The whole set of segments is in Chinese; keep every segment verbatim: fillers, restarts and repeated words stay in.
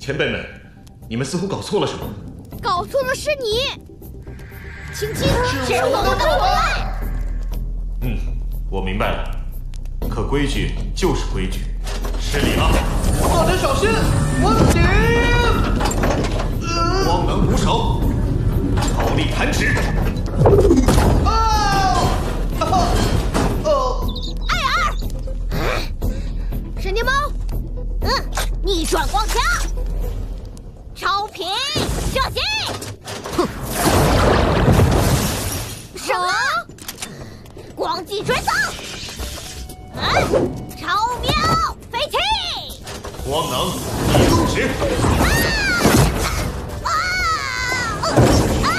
前辈们，你们似乎搞错了什么。 搞错了是你，青青是我们的伙伴。 嗯，我明白了。可规矩就是规矩，失礼了。 大家小心，我顶！ 光能无手，超力弹指。 啊！哦！ 艾尔，闪电猫，嗯，逆转光枪，超频射击。哼，什么？光击追踪。嗯，超妙飞踢。 光能移动指。 啊！啊！啊！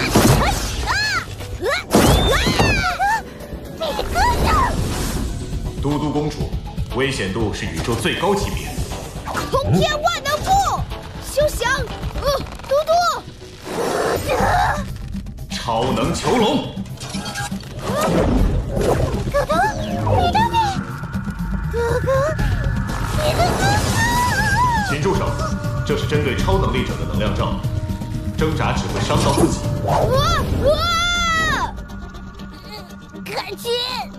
啊！ 嘟嘟公主，危险度是宇宙最高级别。 通天万能步，休想！呃，嘟嘟， 超能囚笼。 哥哥，你的你，哥哥，你的哥哥。 请住手！这是针对超能力者的能量罩，挣扎只会伤到自己。 啊啊！赶紧！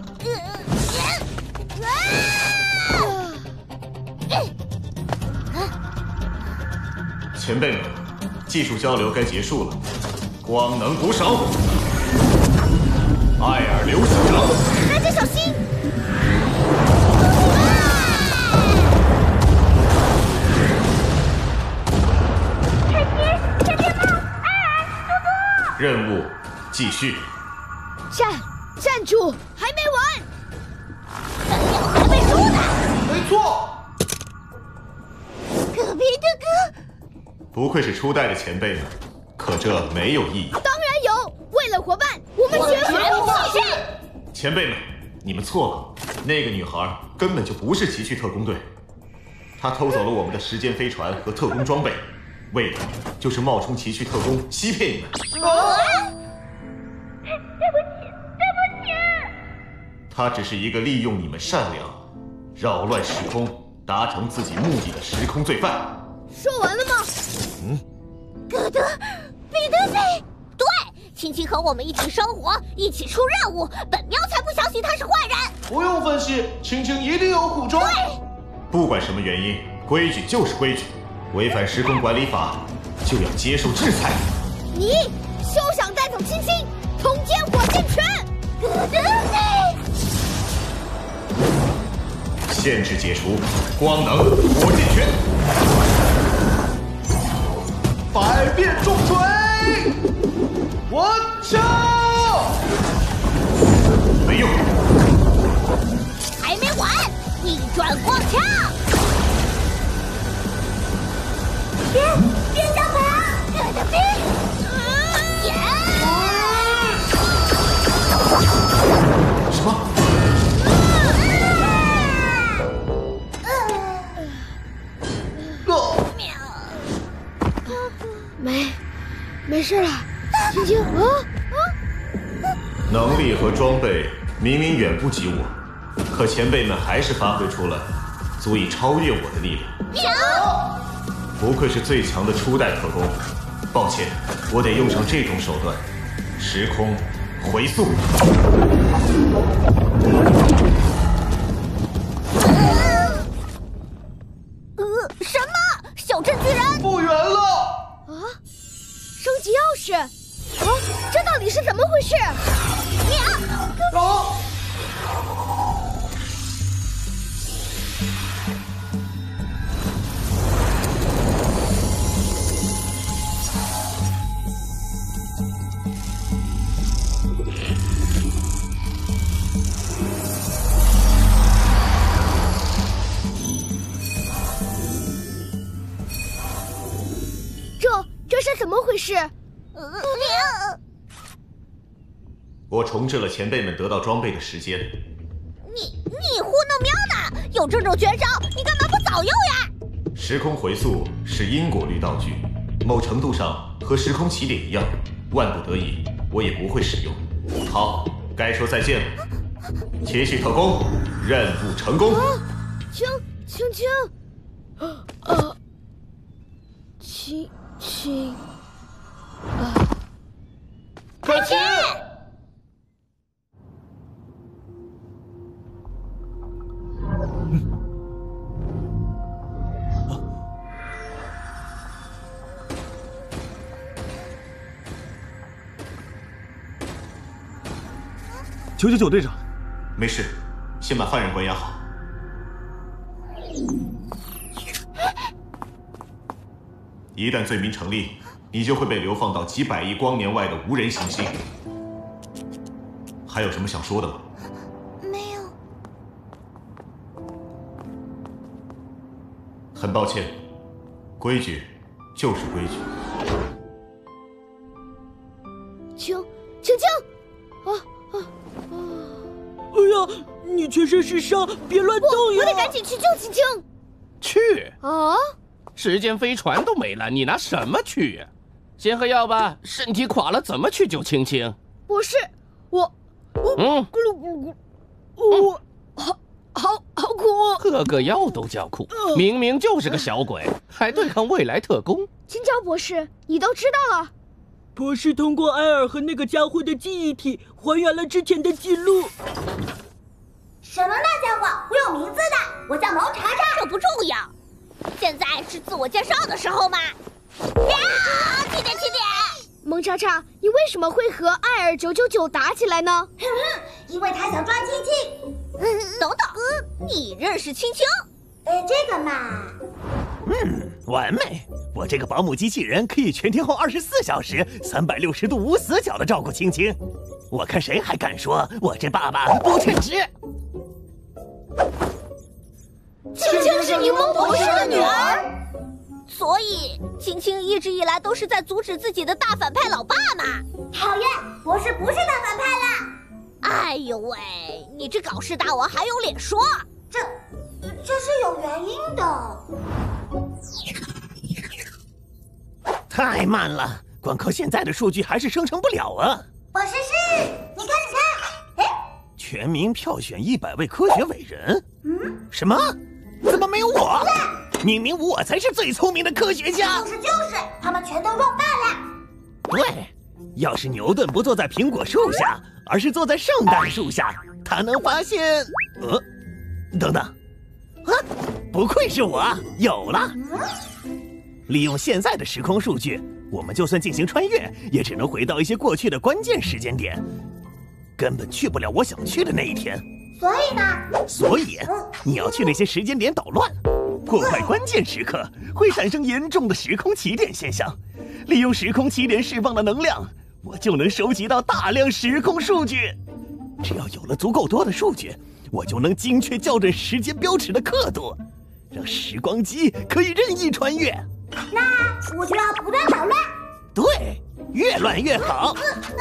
前辈们，技术交流该结束了。光能鼓手，艾尔流星掌， 大家小心！闪电，闪电猫，艾尔，嘟嘟。 任务继续。 站，站住！还没完，本鸟还没输呢。 没错。 隔壁的哥。 不愧是初代的前辈们，可这没有意义。 当然有，为了伙伴，我们绝不弃械。 前辈们，你们错了，那个女孩根本就不是奇趣特工队，她偷走了我们的时间飞船和特工装备，为的就是冒充奇趣特工欺骗你们。 啊！对不起，对不起。 她只是一个利用你们善良、扰乱时空、达成自己目的的时空罪犯。 说完了吗？ 嗯。 哥德，彼得贝，对，青青和我们一起生活，一起出任务，本喵才不相信他是坏人。 不用分析，青青一定有苦衷。 对， 不管什么原因，规矩就是规矩，违反时空管理法就要接受制裁。 你休想带走青青，通天火箭拳！哥德贝， 限制解除，光能火箭拳。 百变重锤，我敲！ 没用， 还没完，逆转光枪！别别想跑，哥德贝！耶！ 什么？ 没，没事了，青青。啊啊！ 能力和装备明明远不及我，可前辈们还是发挥出了足以超越我的力量。 喵！ 不愧是最强的初代特工，抱歉，我得用上这种手段，时空回溯。 呃，什么？小镇巨人复原了！ 啊！升级钥匙！啊，这到底是怎么回事？喵！ 啊！ 这是怎么回事？呃， 我重置了前辈们得到装备的时间。 你你糊弄喵呢？有这种绝招，你干嘛不早用呀？ 时空回溯是因果律道具，某程度上和时空起点一样，万不得已我也不会使用。好，该说再见了。奇趣特工，任务成功。 啊，青青青，呃， 亲亲啊！ 快去！ 九九九队长， 没事，先把犯人关押好。一旦罪名成立，你就会被流放到几百亿光年外的无人行星。还有什么想说的吗？ 没有。 很抱歉，规矩就是规矩。 青青青，啊啊啊！ 哎呀，你全身是伤，别乱动呀！ 我得赶紧去救青青。 去啊！ 时间飞船都没了，你拿什么去呀？先喝药吧，身体垮了怎么去救青青？ 博士，我我嗯， 咕噜咕咕，我好好好苦。 喝个药都叫苦，明明就是个小鬼，还对抗未来特工。 青椒博士，你都知道了。 博士通过埃尔和那个家伙的记忆体还原了之前的记录。 什么那家伙？我有名字的，我叫毛查查。这不重要，现在是自我介绍的时候嘛。呀，轻点轻点。萌查查，你为什么会和艾尔九九九打起来呢？ 因为他想抓青青。 等等，你认识青青？ 呃，这个嘛…… 嗯，完美！我这个保姆机器人可以全天候二十四小时、三百六十度无死角的照顾青青。我看谁还敢说我这爸爸不称职？ 青青是柠檬博士的女儿。所以，青青一直以来都是在阻止自己的大反派老爸嘛。 讨厌，博士不是大反派啦！ 哎呦喂，你这搞事大王还有脸说？ 这，这是有原因的。 太慢了，光靠现在的数据还是生成不了啊！ 博士是，你看，你看，哎， 全民票选一百位科学伟人。 嗯， 什么？怎么没有我？明明我才是最聪明的科学家。 就是就是，他们全都落败了。 对，要是牛顿不坐在苹果树下，而是坐在圣诞树下，他能发现……呃，等等，啊，不愧是我，有了！利用现在的时空数据，我们就算进行穿越，也只能回到一些过去的关键时间点，根本去不了我想去的那一天。 所以呢？ 所以你要去那些时间点捣乱，破坏关键时刻，会产生严重的时空起点现象。利用时空起点释放的能量，我就能收集到大量时空数据。只要有了足够多的数据，我就能精确校准时间标尺的刻度，让时光机可以任意穿越。 那我就要不断捣乱。 对，越乱越好。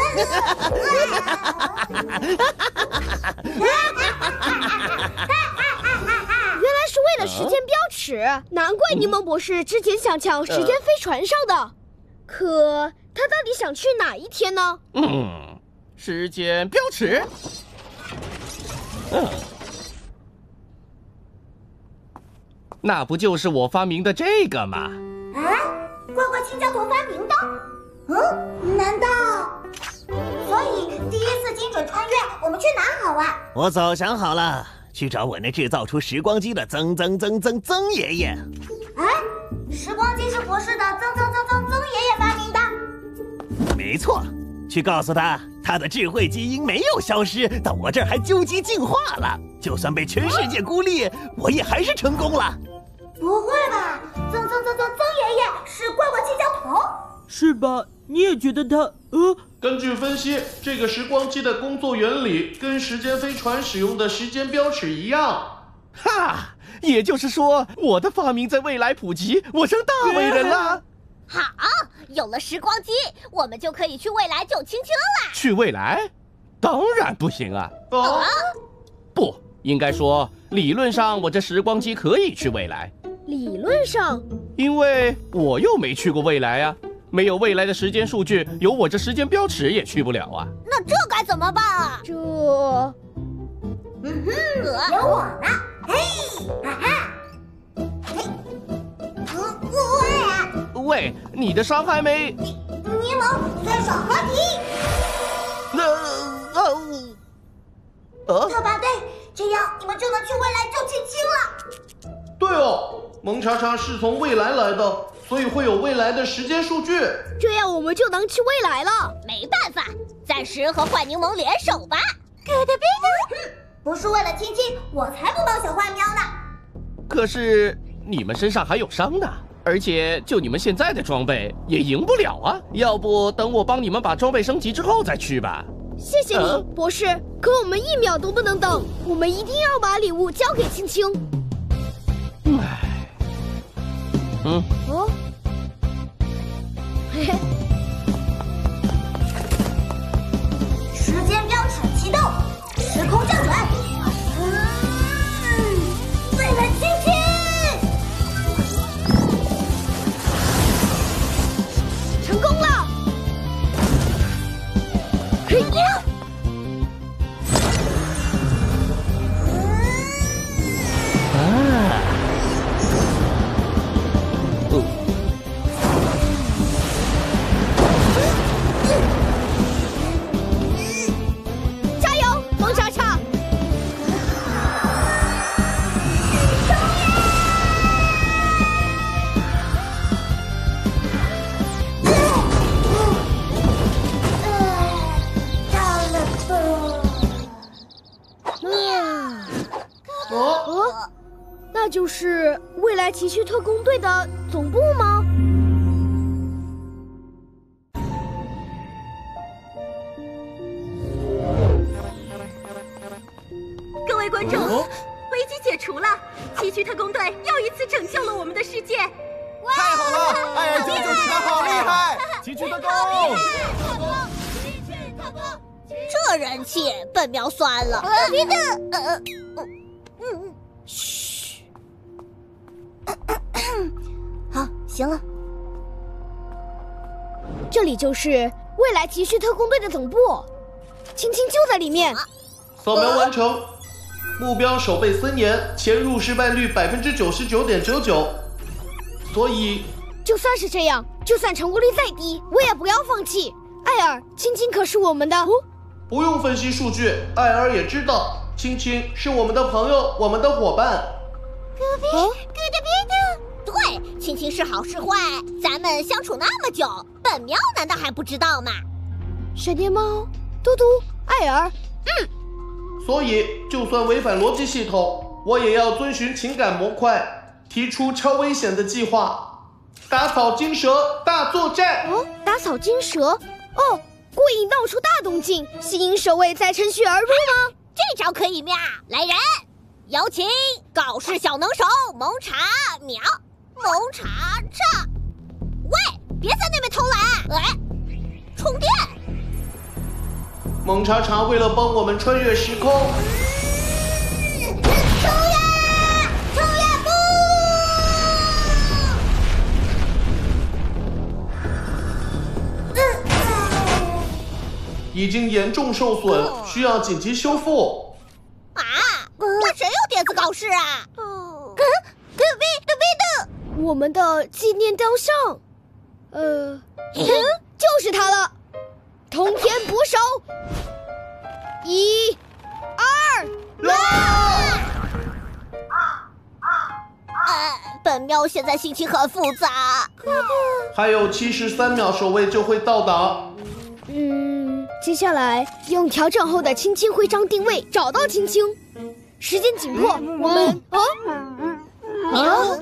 原来是为了时间标尺，难怪柠檬博士之前想抢时间飞船上的。可他到底想去哪一天呢？ 嗯，时间标尺。嗯，那不就是我发明的这个吗？ 啊，怪怪青椒头发明的？嗯，难道？所以第一次精准穿越，我们去哪好啊？ 我早想好了，去找我那制造出时光机的曾曾曾曾曾爷爷。 哎，时光机是博士的曾曾曾曾曾爷爷发明的。 没错，去告诉他，他的智慧基因没有消失，到我这儿还究极进化了。就算被全世界孤立，我也还是成功了。 不会吧？曾曾曾曾曾爷爷是怪怪青椒头？ 是吧？你也觉得他……呃， 根据分析，这个时光机的工作原理跟时间飞船使用的时间标尺一样。 哈，也就是说，我的发明在未来普及，我成大伟人了。 好，有了时光机，我们就可以去未来救青青了。 去未来？当然不行啊！ 哦， 不，应该说，理论上我这时光机可以去未来。 理论上， 因为我又没去过未来啊。没有未来的时间数据，有我这时间标尺也去不了啊。 那这该怎么办啊？这， 嗯哼，有我呢！嘿，哈哈，嘿，嗯，喂， 喂， 喂，你的伤还没…… 柠檬酸爽合体。 那啊呃特拔队，这样你们就能去未来救青青了。 对哦，蒙查查是从未来来的，所以会有未来的时间数据。 这样我们就能去未来了。没办法，暂时和坏柠檬联手吧。 咯哒呗哒，不是为了青青，我才不帮小坏喵呢。 可是你们身上还有伤呢，而且就你们现在的装备也赢不了啊。要不等我帮你们把装备升级之后再去吧。 谢谢你， 呃博士。可我们一秒都不能等，我们一定要把礼物交给青青。 唉，嗯， 哦，嘿嘿， 时间标尺启动，时空降转。嗯，为了青青。 成功了！嘿呀！加油，蒙查查！ 到了不？ 哦， 哦，那就是未来奇趣特工队的总部吗？ 各位观众，危机解除了，奇趣特工队又一次拯救了我们的世界。 太好了！艾尔救救你们好厉害！奇趣特工， 这人气，本喵酸了。别的，呃，嗯，嘘。好，行了。这里就是未来奇趣特工队的总部，青青就在里面。 扫描完成，目标守备森严，潜入失败率百分之九十九点九九。所以， 就算是这样，就算成功率再低，我也不要放弃。艾尔，青青可是我们的。哦， 不用分析数据，艾尔也知道，青青是我们的朋友，我们的伙伴。 咯别，咯的别的。对，青青是好是坏，咱们相处那么久，本喵难道还不知道吗？闪电猫，嘟嘟，艾尔，嗯。 所以，就算违反逻辑系统，我也要遵循情感模块，提出超危险的计划，打草惊蛇大作战。 哦，打草惊蛇？哦，故意闹出大动静，吸引守卫再趁虚而入吗？这招可以妙！来人，有请搞事小能手蒙查秒，蒙查查。喂，别在那边偷懒！哎，充电。 蒙查查为了帮我们穿越时空， 冲呀！冲呀！不！ 已经严重受损，需要紧急修复。 啊，那谁有点子搞事啊？ 嗯，隔壁隔壁的， 我们的纪念雕像，呃，嗯，就是它了。通天捕手，一、二，来！呃，本喵现在心情很复杂。 还有七十三秒，守卫就会到达。 嗯，接下来用调整后的青青徽章定位找到青青。时间紧迫，我们啊啊！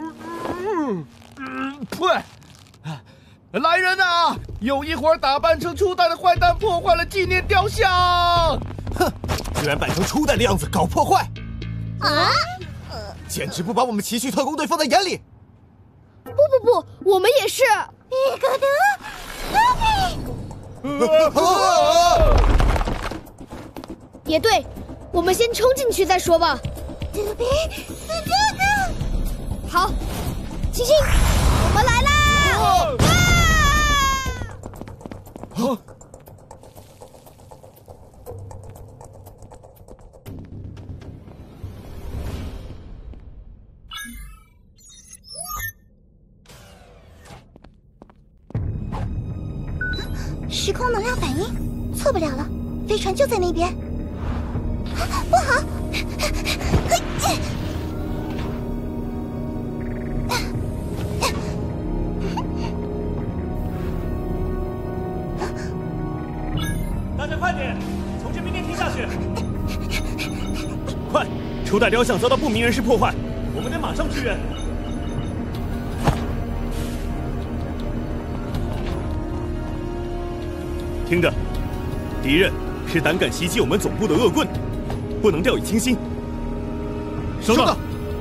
呸！来人啊！有一伙打扮成初代的坏蛋破坏了纪念雕像。 哼，居然扮成初代的样子搞破坏， 啊！ 简直不把我们奇趣特工队放在眼里。 不不不，我们也是。 一个的， 也对，我们先冲进去再说吧。 这边，这个， 好，青青，我们来啦！啊！ 啊！ 时空能量反应，错不了了，飞船就在那边。不好！ 大家快点，从这边电梯下去！快，初代雕像遭到不明人士破坏，我们得马上支援。听着，敌人是胆敢袭击我们总部的恶棍，不能掉以轻心。收到。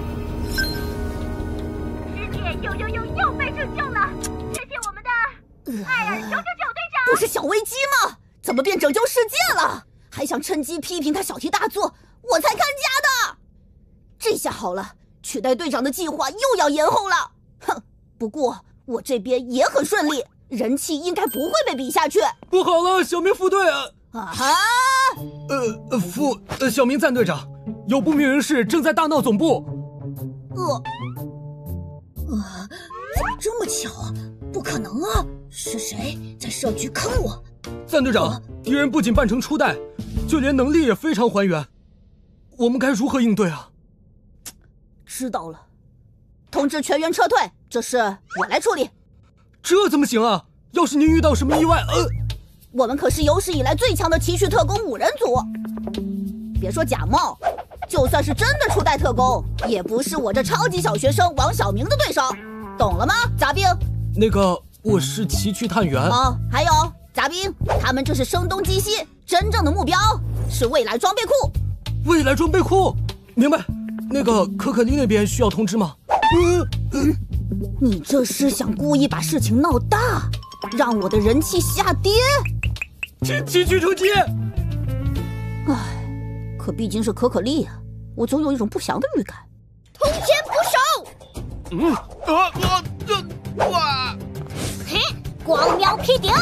世界又又又又被拯救了，谢谢我们的艾尔九九九队长。 不是小危机吗？怎么变拯救世界了？还想趁机批评他小题大做，我才看家的。这下好了，取代队长的计划又要延后了。哼，不过我这边也很顺利。人气应该不会被比下去。 不好了，小明副队啊！ 啊哈！ 呃，副呃，小明暂队长，有不明人士正在大闹总部。 呃，呃，怎么这么巧啊？不可能啊！是谁在设局坑我？ 暂队长，敌人不仅扮成初代，就连能力也非常还原。我们该如何应对啊？ 知道了，通知全员撤退，这事我来处理。 这怎么行啊？要是您遇到什么意外，呃， 我们可是有史以来最强的奇趣特工五人组。别说假冒，就算是真的初代特工，也不是我这超级小学生王小明的对手，懂了吗？杂兵。 那个，我是奇趣探员。 哦，还有杂兵，他们这是声东击西，真正的目标是未来装备库。 未来装备库，明白。那个可可丽那边需要通知吗？ 嗯嗯。你这是想故意把事情闹大，让我的人气下跌？ 奇奇趣出击！ 唉，可毕竟是可可丽啊，我总有一种不祥的预感。 通天捕手！ 嗯啊啊这哇！ 嘿，光喵霹雳！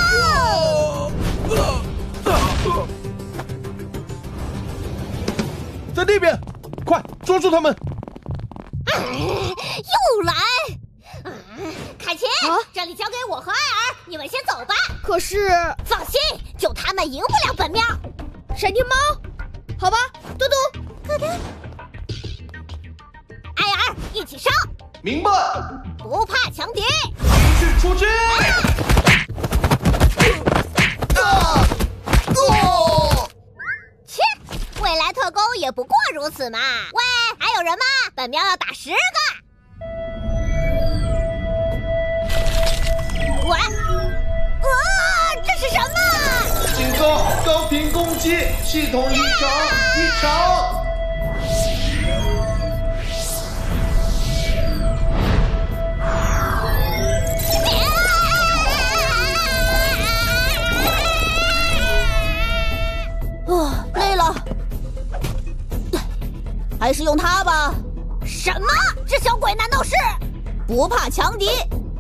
在那边，快捉住他们！ 又来！凯奇，啊、这里交给我和艾尔，你们先走吧。 可是， 放心，就他们赢不了本喵。 闪电猫，好吧，嘟嘟， 咯噔，艾尔，一起上。 明白。 不怕强敌， 继续出击！啊！哦！ 切，未来特工也不过如此嘛。喂，还有人吗？本喵要打十个。我，啊！这是什么？ 警告！高频攻击，系统异常，异常！ 啊，累了，还是用它吧。 什么？这小鬼难道是？ 不怕强敌。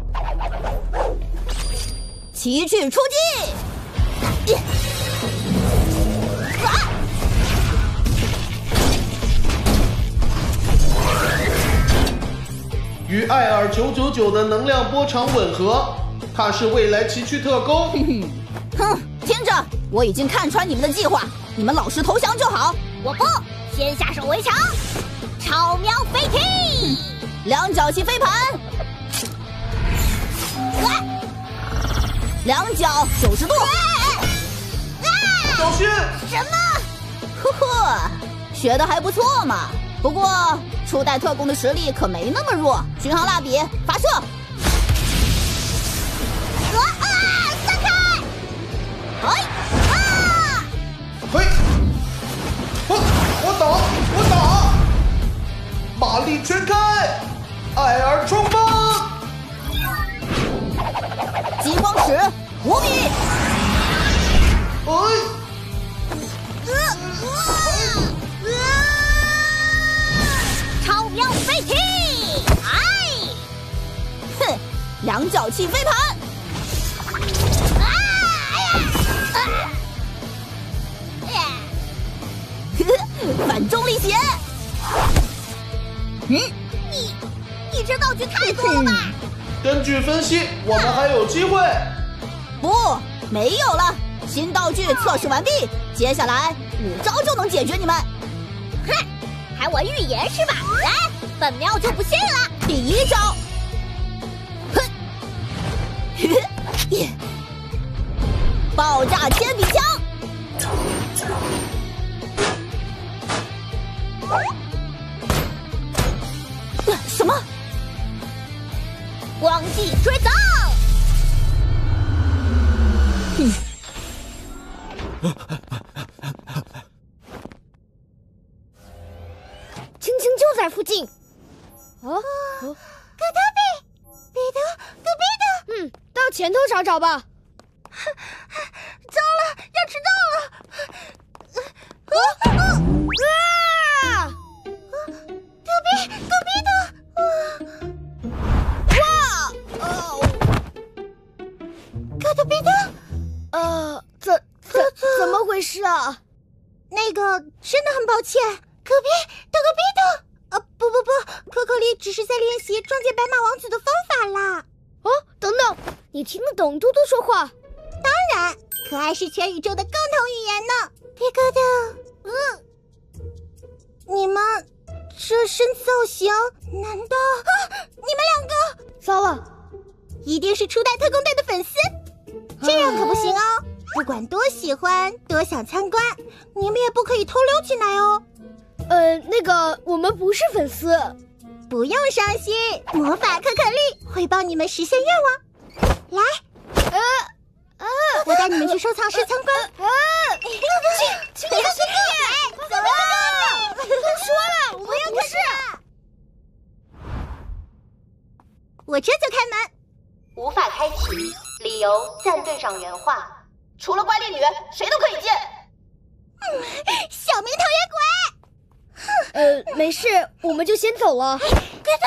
奇趣出击！啊！ 与艾尔九九九的能量波长吻合，他是未来奇趣特工。 哼，听着，我已经看穿你们的计划，你们老实投降就好。 我不，先下手为强。超喵飞踢， 两脚起飞盘。啊！两脚九十度， 小心！ 什么？ 呵呵，学的还不错嘛。不过初代特工的实力可没那么弱。巡航蜡笔发射！ 啊啊！散开！哎啊！ 嘿！我我打我打！马力全开！艾尔冲锋！ 激光石无比！ 哎！ 呃呃呃！超喵飞踢！哎！ 哼，两脚起飞盘！ 啊！哎呀！啊！哎呀！ 呵呵，反重力鞋！ 嗯，你你这道具太多了吧？ 根据分析，我们还有机会。 不， 没有了。新道具测试完毕，接下来五招就能解决你们。哼，还玩预言是吧？来，本喵就不信了。第一招，哼，爆炸铅笔枪。什么？光季追踪。嗯。青青就在附近。哦， 可特比，彼得，隔壁的。 嗯，到前头找找吧。 糟了，要迟到了。啊啊啊！隔壁，隔壁的。哇！哦，可特比的。 呃，怎怎怎么回事啊？ 那个真的很抱歉，可比的隔壁的。呃，不不不，可可莉只是在练习撞见白马王子的方法啦。 哦，等等，你听得懂嘟嘟说话？ 当然，可爱是全宇宙的共同语言呢。皮克的，嗯，你们这身造型，难道啊？你们两个糟了， 一定是初代特工队的粉丝，这样可不行哦。不管多喜欢，多想参观，你们也不可以偷溜进来哦。 呃，那个，我们不是粉丝， 不用伤心，魔法可可莉会帮你们实现愿望。来， 呃呃， 我带你们去收藏室参观。 呃，请请你兄弟， 走了， 都说了，我们不是。 我这就开门。 无法开启，理由战队长原话：除了怪猎女，谁都可以进。 嗯，小明讨厌鬼。 呃，没事，我们就先走了。 咯噔。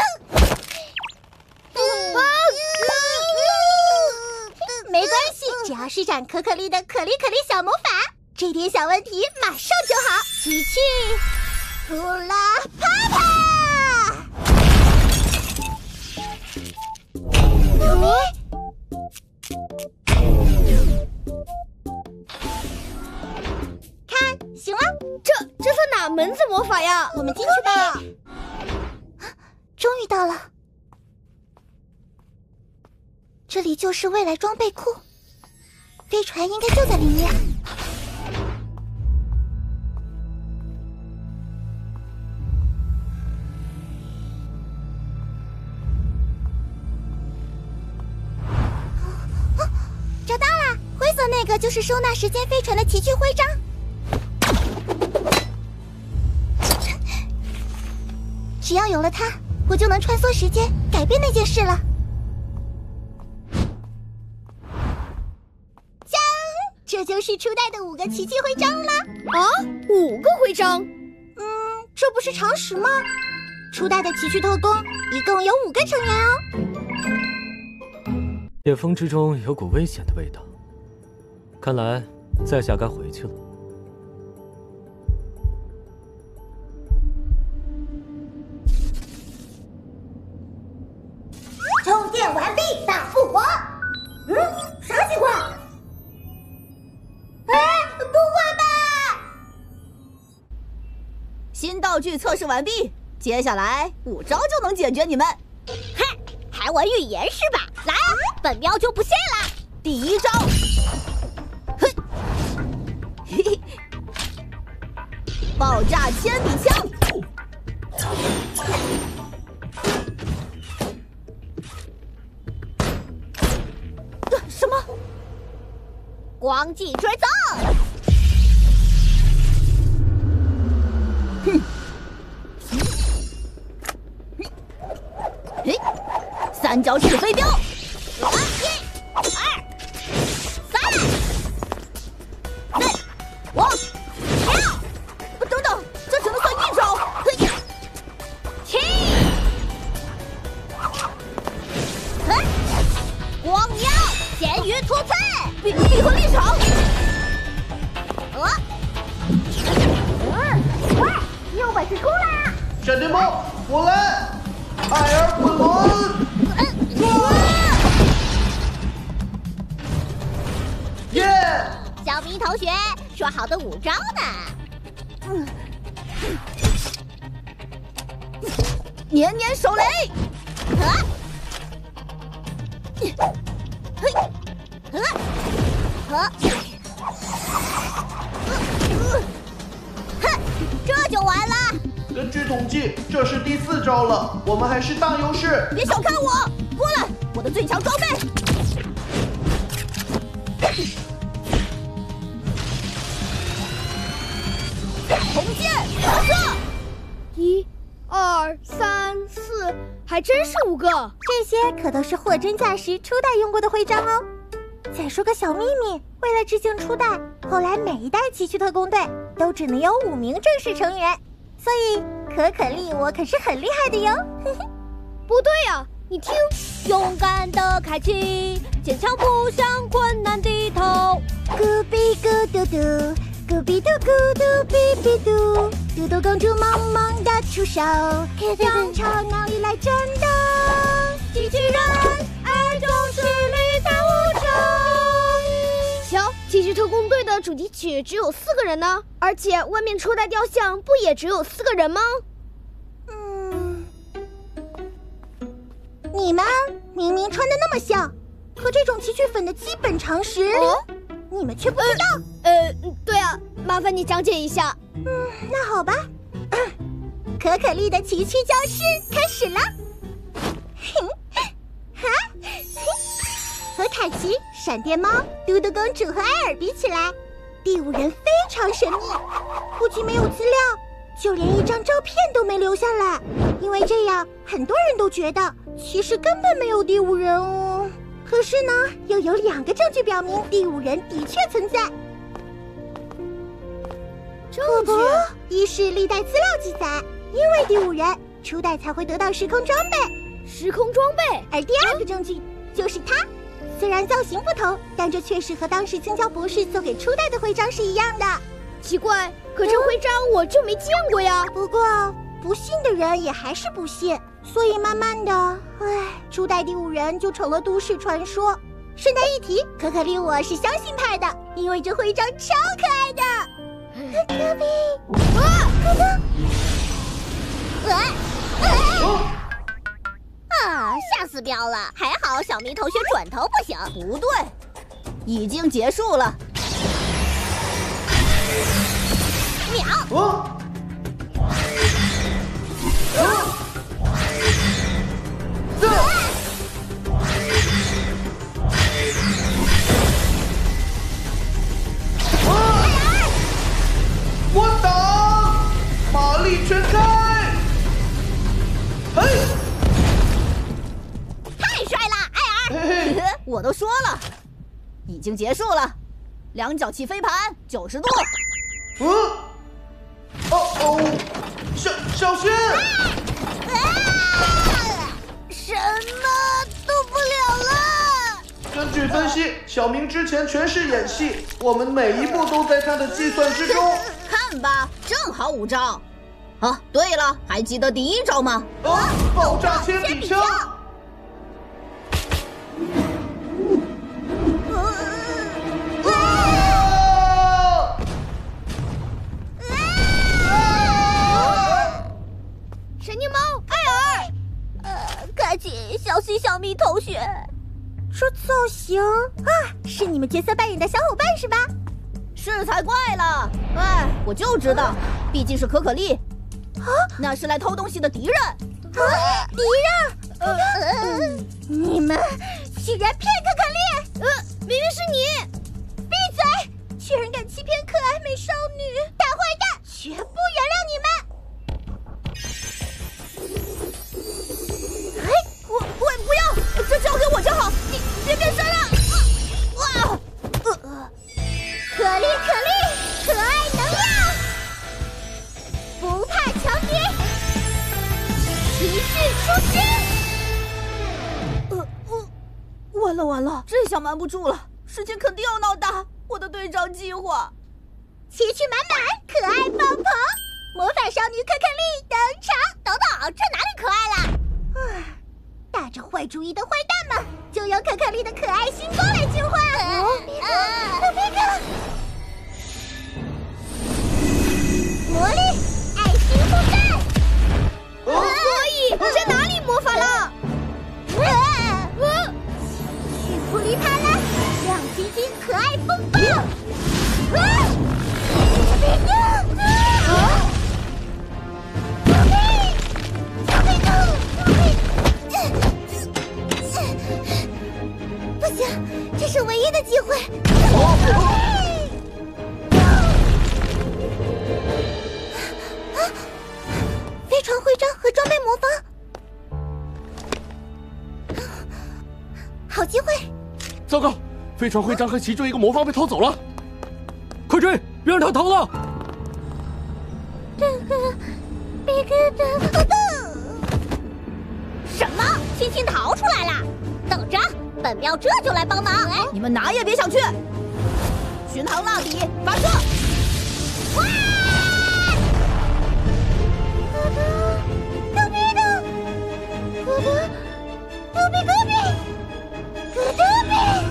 啊！没关系，只要施展可可莉的可莉可莉小魔法，这点小问题马上就好。奇趣，呼啦啪啪！嗯？看，行了， 这这算哪门子魔法呀？ 我们进去吧。终于到了。这里就是未来装备库，飞船应该就在里面。找到了，灰色那个就是收纳时间飞船的奇趣徽章。只要有了它，我就能穿梭时间，改变那件事了。这就是初代的五个奇趣徽章啦！ 啊，五个徽章？ 嗯，这不是常识吗？初代的奇趣特工一共有五个成员哦。 夜风之中有股危险的味道，看来在下该回去了。 充电完毕，大复活。嗯，啥情况？哎，不会吧！ 新道具测试完毕，接下来五招就能解决你们。 嗨，还玩预言是吧？来，本喵就不信了。 第一招，嘿，嘿嘿，爆炸铅笔枪。什么？ 光季追踪！ 哼！哎，三角式飞镖！ 一、二、三、四、五、六！ 等等，这只能算一招。嘿， 七！嗯，光妖咸鱼突刺！ 比比和立场。 呃，嗯，快，有本事出来啊！ 闪电猫，我来！艾尔滚轮！ 嗯， 耶！ 咪同学，说好的五招呢？嗯， 年年手雷。 啊！嘿，啊！啊！哼，这就完了。 根据统计，这是第四招了，我们还是大优势。 别小看我，过来，我的最强装备。红箭发射！ 一、二、三、四，还真是五个。这些可都是货真价实初代用过的徽章哦。再说个小秘密，为了致敬初代，后来每一代奇趣特工队都只能有五名正式成员，所以可可丽我可是很厉害的哟。 不对呀、啊，你听，勇敢的开启，坚强不向困难低头。 咕比咕嘟嘟，咕比嘟咕嘟比比嘟，嘟嘟公主萌萌的出手，让超能力来震动。机器人爱中实力大无穷。 瞧，奇趣特工队的主题曲只有四个人呢，而且外面初代雕像不也只有四个人吗？ 嗯，你们明明穿的那么像，可这种奇趣粉的基本常识，哦、你们却不知道。 呃，呃对啊，麻烦你讲解一下。 嗯，那好吧。可可丽的奇趣教室开始了。哈，和凯奇、闪电猫、嘟嘟公主和艾尔比起来，第五人非常神秘，不仅没有资料，就连一张照片都没留下来。因为这样，很多人都觉得其实根本没有第五人哦。可是呢，又有两个证据表明第五人的确存在。 证据？ 一是历代资料记载，因为第五人初代才会得到时空装备。 时空装备。 而第二个证据就是它，虽然造型不同，但这确实和当时青椒博士送给初代的徽章是一样的。 奇怪，可这徽章我就没见过呀。 不过不信的人也还是不信，所以慢慢的，唉，初代第五人就成了都市传说。顺带一提，可可丽我是相信派的，因为这徽章超可爱的。可比，啊，可可， 哎，哎。啊！吓死彪了！还好小咪同学转头不行。 不对，已经结束了。 秒！ 哦！这！啊！我挡！马力全开！嘿！ 我都说了，已经结束了。两脚起飞盘，九十度。 嗯，哦哦，小小心！ 啊！什么都不了了。 根据分析，小明之前全是演戏，我们每一步都在他的计算之中。 看吧，正好五招。啊，对了，还记得第一招吗？ 啊，爆炸铅笔枪！ 神经猫艾尔，呃，赶紧小心小咪同学。 这造型啊，是你们角色扮演的小伙伴是吧？ 是才怪了！哎，我就知道，毕竟是可可丽，啊，那是来偷东西的敌人。 啊，敌人！呃，呃你们居然骗可可丽！ 呃，明明是你！ 闭嘴！居然敢欺骗可爱美少女，大坏蛋！绝不原谅你们！ 哎，我我不要，这交给我就好，你别变身了！哇！ 呃，可丽可丽，可爱能量，不怕强敌，奇趣出击！ 呃，我完了完了，这下瞒不住了，事情肯定要闹大。我的队长计划， 奇趣满满，可爱爆棚，魔法少女可可丽登场！ 等等，这哪里可爱了？ 啊，打着坏主意的坏蛋们，就由可可丽的可爱星光来净化。 哦， 别看，别看！ 离它了！亮晶晶可爱风暴！啊！啊！小飞兔，不行，这是唯一的机会。飞船徽章和装备魔方，好机会！ 糟糕，飞船徽章和其中一个魔方被偷走了， 快追，别让他逃了！ 这个，别个的， 什么？青青逃出来了？等着，本喵这就来帮忙。 你们哪也别想去！巡航蜡笔发射！ 哇！咯噔，咯噔，咯噔，咯比咯比，咯噔比。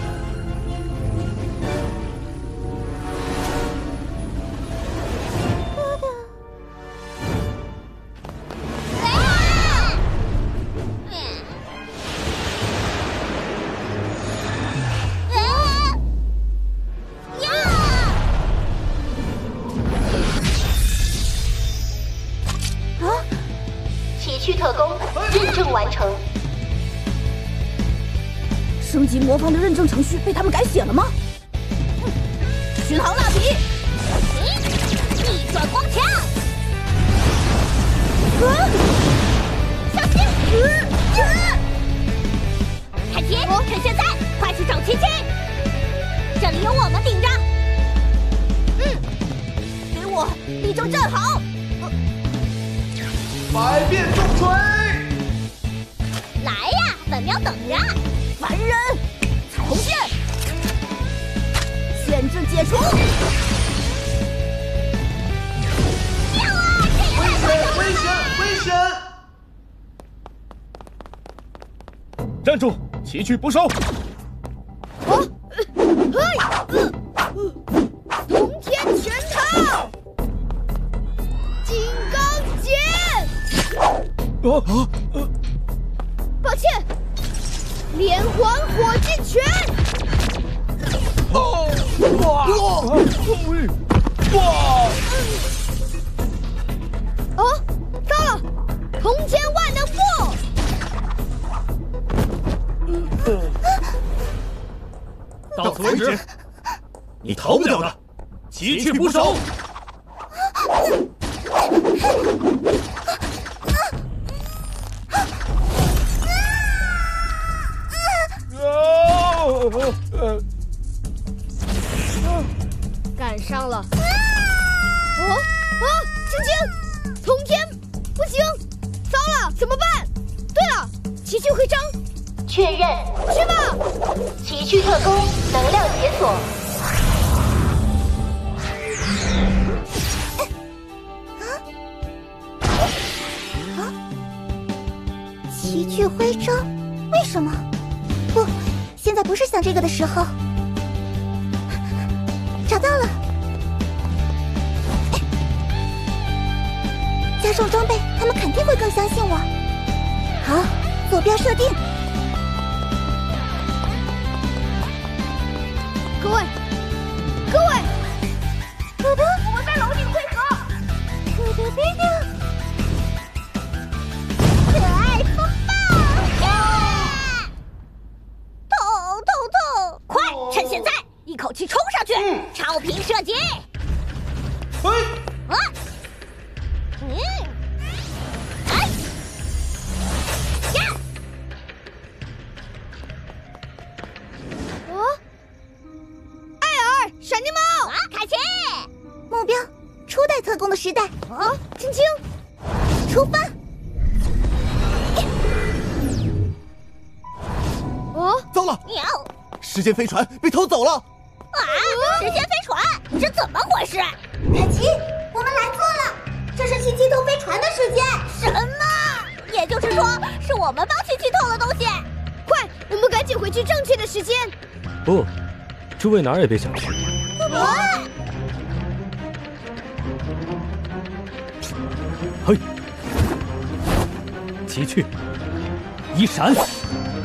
奇趣特工认证完成。 升级魔方的认证程序被他们改写了吗？巡航蜡笔， 逆转光枪， 啊！小心！ 凯奇，趁现在，快去找琪琪！这里有我们顶着。 嗯，给我立正站好。 百变重锤！ 来呀，本喵等着！ 烦人！彩虹线，限制解除！ 跳啊！ 危险！危险！危险！ 站住！奇趣不收！ 啊！嘿！通天拳套！金刚剑！ 啊啊！呃， 抱歉，连环火箭拳！ 哦！哇！哇！ 哦，糟了！通天万能步！ 到此为止，你逃不了的，奇趣不收！ 赶上了！哦啊！青青，通天不行，糟了，怎么办？对了，奇趣徽章， 确认， 去吧！ 奇趣特工能量解锁。 啊！奇趣徽章，为什么？不，现在不是想这个的时候。找到了，加上装备，他们肯定会更相信我。好，坐标设定。 各位，各位， 咯噔， 我们在楼顶汇合。 咯噔咯噔，可爱风暴！ 痛痛痛！快，趁现在！一口气冲上去，嗯、超频射击！ 嘿， 啊，嗯，哎，呀！ 哦，艾尔，闪电猫， 啊，凯奇， 目标，初代特工的时代。 啊，青青， 出发！ 哦， 糟了！ 喵！ 时间飞船被偷走了！ 啊！时间飞船，这怎么回事？ 凯奇，我们来错了，这是奇奇偷飞船的时间。 什么？也就是说，是我们帮奇奇偷了东西？ 快，我们赶紧回去正确的时间。 不，诸位哪儿也别想去。 啊！ 嘿，奇趣，一闪！